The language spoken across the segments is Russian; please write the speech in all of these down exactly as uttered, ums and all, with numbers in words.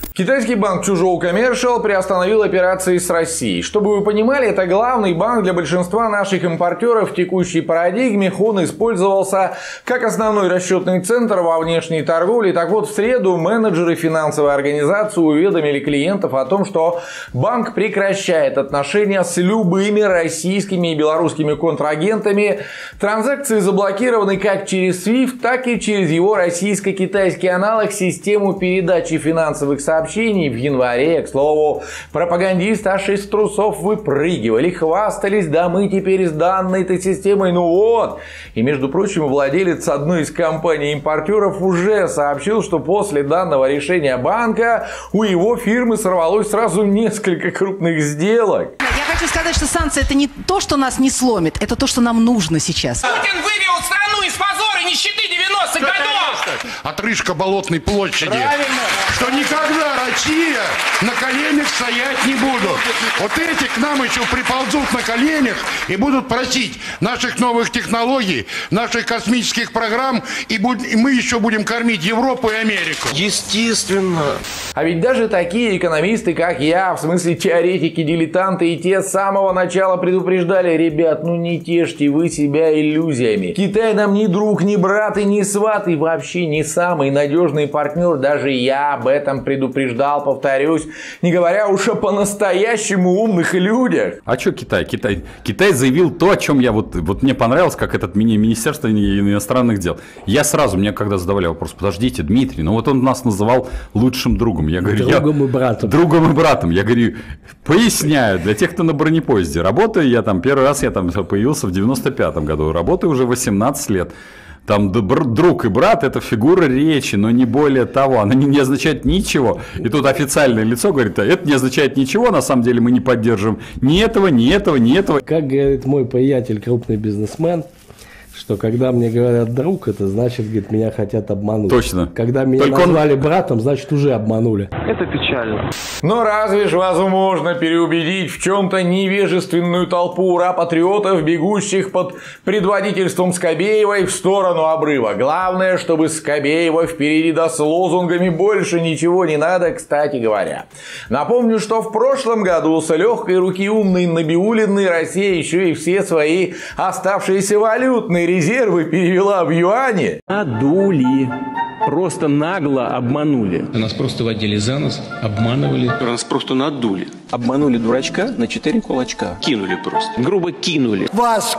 Китайский банк Чжоу Commercial приостановил операции с Россией. Чтобы вы понимали, это главный банк для большинства наших импортеров в текущей парадигме. Он использовался как основной расчетный центр во внешней торговле. Так вот, в среду менеджеры финансовой организации уведомили клиентов о том, что банк прекращает отношения с любыми российскими и белорусскими контрагентами. Транзакции заблокированы как через свифт, так и через его российско-китайский аналог, систему передачи финансовых сообщений. В январе, к слову, пропагандисты аж из трусов выпрыгивали, хвастались, да мы теперь с данной-то системой, ну вот. И, между прочим, владелец одной из компаний-импортеров уже сообщил, что после данного решения банка у его фирмы сорвалось сразу несколько крупных сделок. Я хочу сказать, что санкции — это не то, что нас не сломит, это то, что нам нужно сейчас. Путин вывел страну из позора и нищеты девяностых годов! Отрыжка Болотной площади. Правильно. Что никогда Россия на коленях стоять не будут. Вот эти к нам еще приползут на коленях и будут просить наших новых технологий, наших космических программ, и, будь, и мы еще будем кормить Европу и Америку. Естественно. А ведь даже такие экономисты, как я, в смысле теоретики, дилетанты, и те с самого начала предупреждали: ребят, ну не тешьте вы себя иллюзиями. Китай нам ни друг, ни брат и ни сват, и вообще не самый надежный партнер. Даже я об этом предупреждал, повторюсь, не говоря уж о по-настоящему умных людях. А что Китай? Китай? Китай заявил то, о чем я вот, вот мне понравилось, как этот мини Министерство иностранных дел. Я сразу, мне когда задавали вопрос: подождите, Дмитрий, ну вот он нас называл лучшим другом. Я говорю, другом я, и братом. Другом и братом. Я говорю, поясняю, для тех, кто на бронепоезде. Работаю я там, первый раз я там появился в девяносто пятом году, работаю уже восемнадцать лет. Там друг и брат — это фигура речи, но не более того. Она не, не означает ничего. И тут официальное лицо говорит: а это не означает ничего, на самом деле мы не поддерживаем ни этого, ни этого, ни этого. Как говорит мой приятель, крупный бизнесмен, что когда мне говорят друг, это значит, говорит, меня хотят обмануть. Точно. Когда меня Только назвали он... братом, значит, уже обманули. Это печально. Но разве ж возможно переубедить в чем-то невежественную толпу ура-патриотов, бегущих под предводительством Скобеевой в сторону обрыва? Главное, чтобы Скобеева впереди, да с лозунгами больше ничего не надо, кстати говоря. Напомню, что в прошлом году с легкой руки умной Набиуллиной Россия еще и все свои оставшиеся валютные резервы перевела в юани. Надули. Просто нагло обманули. Нас просто водили за нос, обманывали. Нас просто надули. Обманули дурачка на четыре кулачка. Кинули просто. Грубо кинули. Вас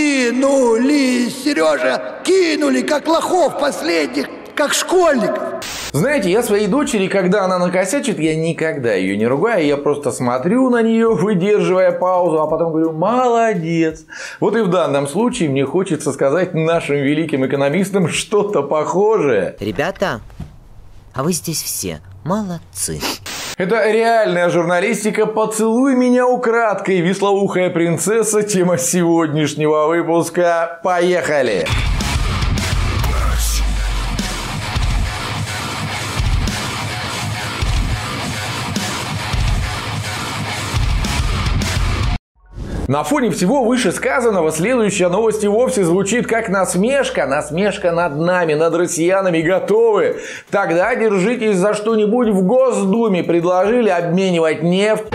кинули, Сережа, кинули, как лохов последних, как школьников. Знаете, я своей дочери, когда она накосячит, я никогда ее не ругаю, я просто смотрю на нее, выдерживая паузу, а потом говорю: молодец. Вот и в данном случае мне хочется сказать нашим великим экономистам что-то похожее. Ребята, а вы здесь все молодцы. Это реальная журналистика. Поцелуй меня украдкой, веслоухая принцесса. Тема сегодняшнего выпуска. Поехали! На фоне всего вышесказанного следующая новость и вовсе звучит как насмешка. Насмешка над нами, над россиянами. Готовы? Тогда держитесь за что-нибудь. В Госдуме предложили обменивать нефть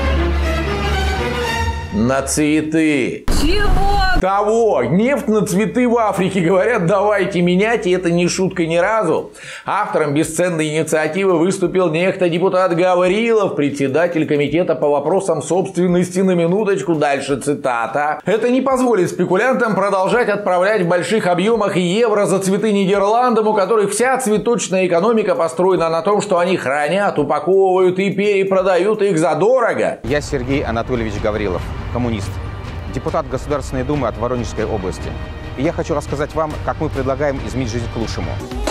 на цветы. Чего? Того. Нефть на цветы в Африке. Говорят, давайте менять. И это не шутка ни разу. Автором бесценной инициативы выступил некто депутат Гаврилов, председатель комитета по вопросам собственности. На минуточку, дальше цитата. Это не позволит спекулянтам продолжать отправлять в больших объемах евро за цветы Нидерландам, у которых вся цветочная экономика построена на том, что они хранят, упаковывают и перепродают их задорого. Я Сергей Анатольевич Гаврилов, коммунист, депутат Государственной Думы от Воронежской области. И я хочу рассказать вам, как мы предлагаем изменить жизнь к лучшему.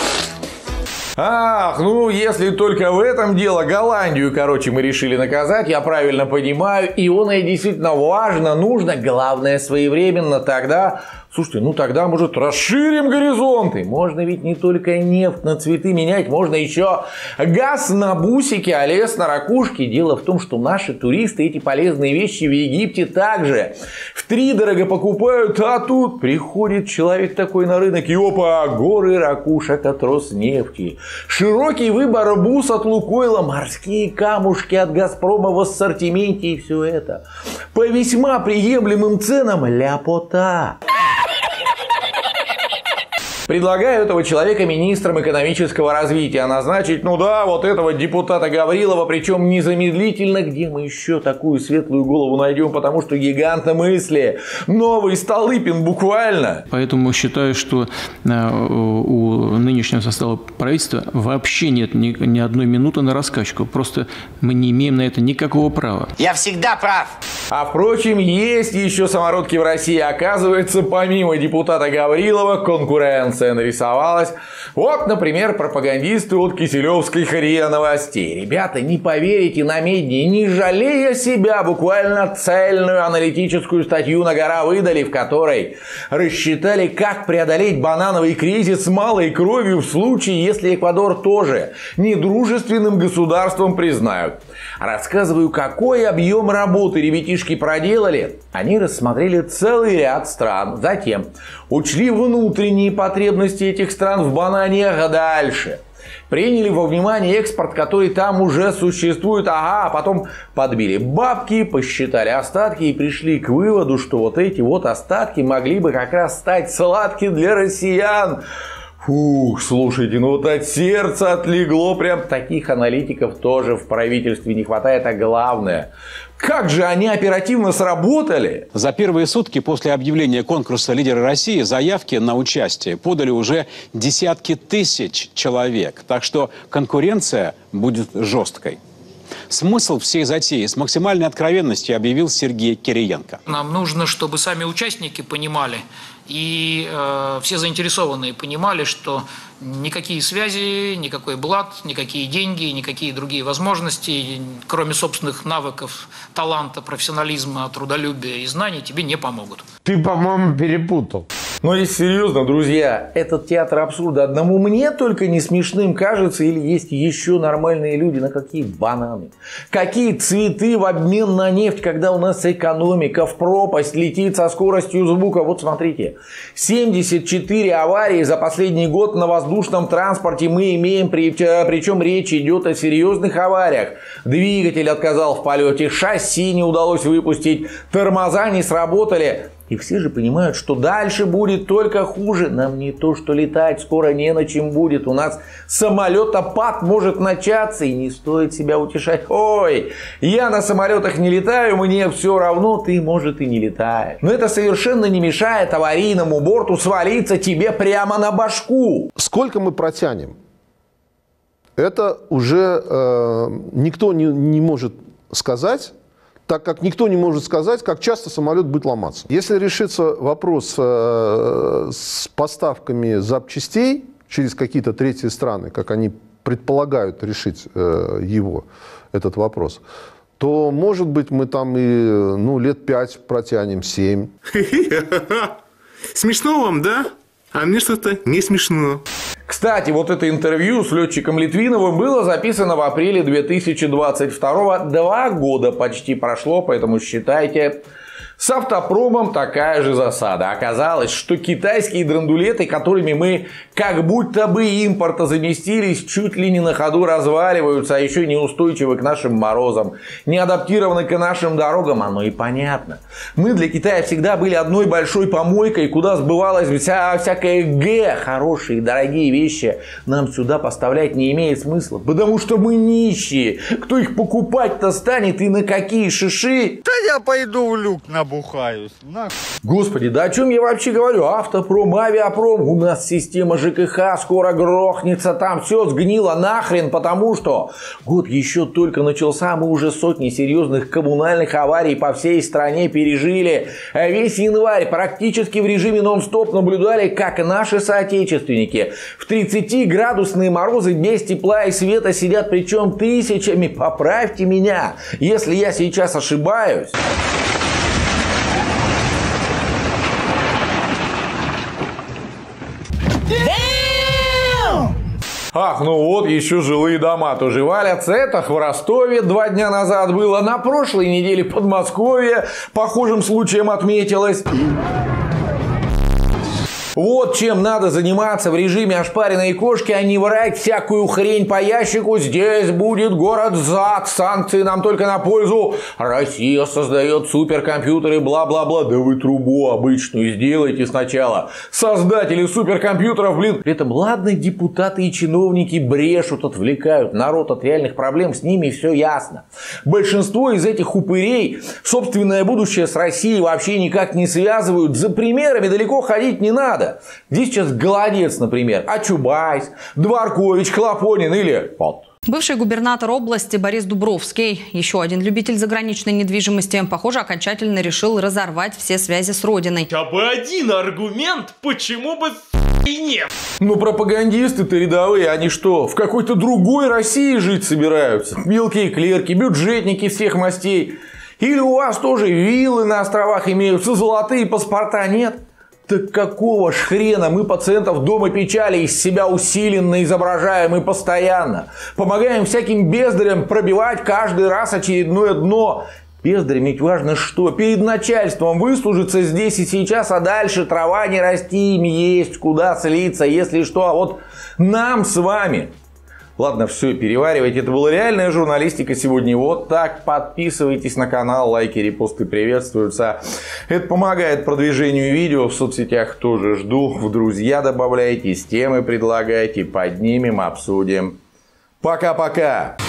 Ах, ну если только в этом дело. Голландию, короче, мы решили наказать, я правильно понимаю. И оно и действительно важно, нужно, главное своевременно. Тогда Слушайте, ну тогда, может, расширим горизонты. Можно ведь не только нефть на цветы менять, можно еще газ на бусики, а лес на ракушки. Дело в том, что наши туристы эти полезные вещи в Египте также втридорого покупают, а тут приходит человек такой на рынок, и опа, горы ракушек от Роснефти, широкий выбор бус от Лукойла, морские камушки от Газпрома в ассортименте и все это по весьма приемлемым ценам. Ляпота. Предлагаю этого человека министром экономического развития назначить, ну да, вот этого депутата Гаврилова, причем незамедлительно. Где мы еще такую светлую голову найдем, потому что гигант мысли, новый Столыпин буквально. Поэтому считаю, что у нынешнего состава правительства вообще нет ни, ни одной минуты на раскачку. Просто мы не имеем на это никакого права. Я всегда прав. А впрочем, есть еще самородки в России. Оказывается, помимо депутата Гаврилова, конкуренция нарисовалась. Вот, например, пропагандисты от Киселевской ХРИА Новостей. Ребята, не поверите, на Медне, не жалея себя, буквально цельную аналитическую статью на гора выдали, в которой рассчитали, как преодолеть банановый кризис с малой кровью в случае, если Эквадор тоже недружественным государством признают. Рассказываю, какой объем работы ребятишки проделали. Они рассмотрели целый ряд стран. Затем учли внутренние потребности этих стран в банане, а дальше приняли во внимание экспорт, который там уже существует. Ага, а потом подбили бабки, посчитали остатки и пришли к выводу, что вот эти вот остатки могли бы как раз стать сладкими для россиян. Фух, слушайте, ну вот от сердца отлегло. Прям таких аналитиков тоже в правительстве не хватает. А главное, как же они оперативно сработали. За первые сутки после объявления конкурса «Лидеры России» заявки на участие подали уже десятки тысяч человек. Так что конкуренция будет жесткой. Смысл всей затеи с максимальной откровенностью объявил Сергей Кириенко. Нам нужно, чтобы сами участники понимали, и э, все заинтересованные понимали, что никакие связи, никакой блат, никакие деньги, никакие другие возможности, кроме собственных навыков, таланта, профессионализма, трудолюбия и знаний, тебе не помогут. Ты, по-моему, перепутал. Но если серьезно, друзья, этот театр абсурда одному мне только не смешным кажется, или есть еще нормальные люди? На какие бананы? Какие цветы в обмен на нефть, когда у нас экономика в пропасть летит со скоростью звука? Вот смотрите, семьдесят четыре аварии за последний год на воздушном транспорте мы имеем, причем речь идет о серьезных авариях. Двигатель отказал в полете, шасси не удалось выпустить, тормоза не сработали. И все же понимают, что дальше будет только хуже. Нам не то, что летать скоро не на чем будет. У нас самолетопад может начаться, и не стоит себя утешать. Ой, я на самолетах не летаю, мне все равно, ты, может, и не летаешь. Но это совершенно не мешает аварийному борту свалиться тебе прямо на башку. Сколько мы протянем? Это уже э, никто не, не может сказать. Так как никто не может сказать, как часто самолет будет ломаться. Если решится вопрос э, с поставками запчастей через какие-то третьи страны, как они предполагают решить э, его, этот вопрос, то, может быть, мы там и ну, лет пять протянем, семь. Смешно вам, да? А мне что-то не смешно. Кстати, вот это интервью с летчиком Литвиновым было записано в апреле две тысячи двадцать второго. Два года почти прошло, поэтому считайте, с автопромом такая же засада. Оказалось, что китайские драндулеты, которыми мы как будто бы импорта заместились, чуть ли не на ходу разваливаются, а еще неустойчивы к нашим морозам, не адаптированы к нашим дорогам. Оно и понятно. Мы для Китая всегда были одной большой помойкой, куда сбывалась вся, всякая г, хорошие, дорогие вещи. Нам сюда поставлять не имеет смысла, потому что мы нищие. Кто их покупать-то станет и на какие шиши? Да я пойду в люк набухаюсь. На... Господи, да о чем я вообще говорю? Автопром, авиапром, у нас система ЖКХ скоро грохнется, там все сгнило нахрен, потому что год еще только начался, мы уже сотни серьезных коммунальных аварий по всей стране пережили. А весь январь практически в режиме нон-стоп наблюдали, как наши соотечественники в тридцатиградусные морозы без тепла и света сидят, причем тысячами. Поправьте меня, если я сейчас ошибаюсь. Ах, ну вот, еще жилые дома тоже валятся. Это в Ростове два дня назад было. На прошлой неделе Подмосковье похожим случаем отметилось. Вот чем надо заниматься в режиме ошпаренной кошки, а не врать всякую хрень по ящику. Здесь будет город ЗАГС, санкции нам только на пользу. Россия создает суперкомпьютеры, бла-бла-бла. Да вы трубу обычную сделайте сначала. Создатели суперкомпьютеров, блин. При этом, ладно, депутаты и чиновники брешут, отвлекают народ от реальных проблем, с ними все ясно. Большинство из этих упырей собственное будущее с Россией вообще никак не связывают. За примерами далеко ходить не надо. Здесь сейчас голодец, например, а Чубайс, Дворкович, Хлопонин или Пот. Бывший губернатор области Борис Дубровский, еще один любитель заграничной недвижимости, похоже, окончательно решил разорвать все связи с родиной. Хотя бы один аргумент, почему бы и нет. Ну, пропагандисты-то рядовые, они что, в какой-то другой России жить собираются? Мелкие клерки, бюджетники всех мастей. Или у вас тоже виллы на островах имеются, золотые паспорта нет? Так какого ж хрена мы пациентов дома печали из себя усиленно изображаем и постоянно? Помогаем всяким бездарям пробивать каждый раз очередное дно. Бездарям ведь важно что? Перед начальством выслужиться здесь и сейчас, а дальше трава не расти, им есть куда слиться, если что. А вот нам с вами... Ладно, все, переваривайте. Это была реальная журналистика сегодня. Вот так. Подписывайтесь на канал, лайки, репосты приветствуются. Это помогает продвижению видео. В соцсетях тоже жду. В друзья добавляйтесь, темы предлагайте. Поднимем, обсудим. Пока-пока.